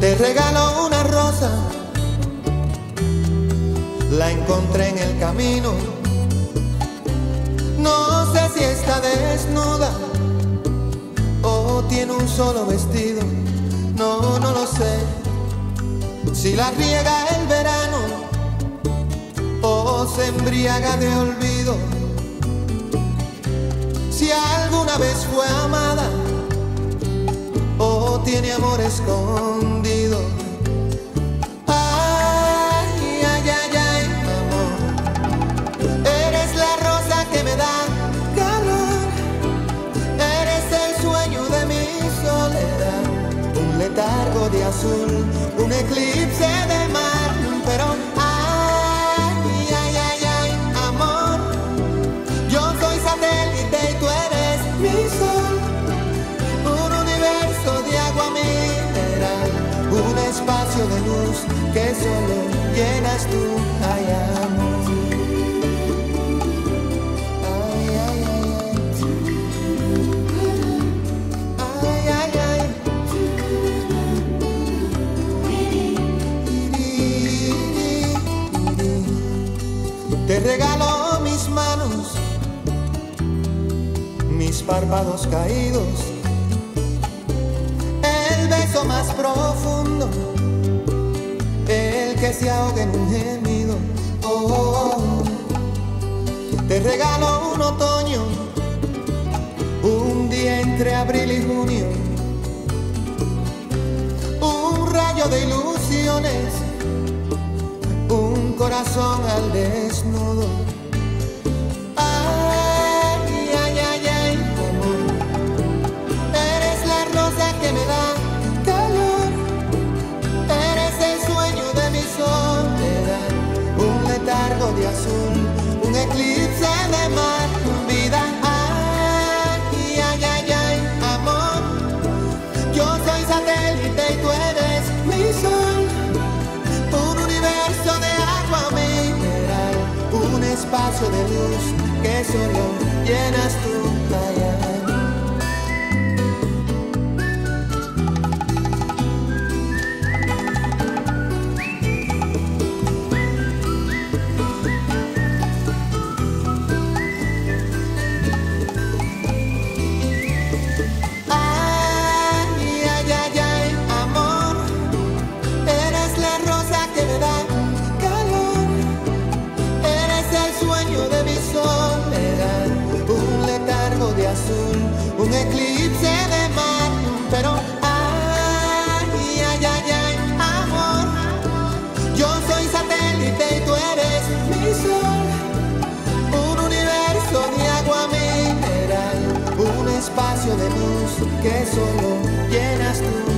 Te regalo una rosa, la encontré en el camino. No sé si está desnuda o tiene un solo vestido. No lo sé. Si la riega el verano o se embriaga de olvido. Si alguna vez fue amada o tiene amor escondido. Ay, ay, ay, ay, amor, eres la rosa que me da calor. Eres el sueño de mi soledad, un letargo de azul, un eclipse de mar. Pero ay, ay, ay, ay, amor, yo soy satélite y tú eres mi sol. Un universo de agua mineral, un espacio de luz que solo llenas tú. Ay, amor. Ay, ay, ay, ay. Ay, ay, ay. Te regalo mis manos, mis párpados caídos, el beso más profundo, el que se ahoga en un gemido. Oh, te regalo un otoño, un día entre abril y junio, un rayo de ilusiones, un corazón al desnudo. Ay, ay, ay, ay, amor, eres la rosa que me da calor. Eres el sueño de mi soledad, un letargo de azul, un eclipse de mar, vida. Ay, ay, ay, ay, amor, yo soy satélite y tú eres mi sol. Un universo de agua mineral, un espacio de luz que solo llenas tú. Ay, ay. Un eclipse de mar, pero ay, ay, ay, ay, amor, yo soy satélite y tú eres mi sol. Un universo de agua mineral, un espacio de luz que solo llenas tú.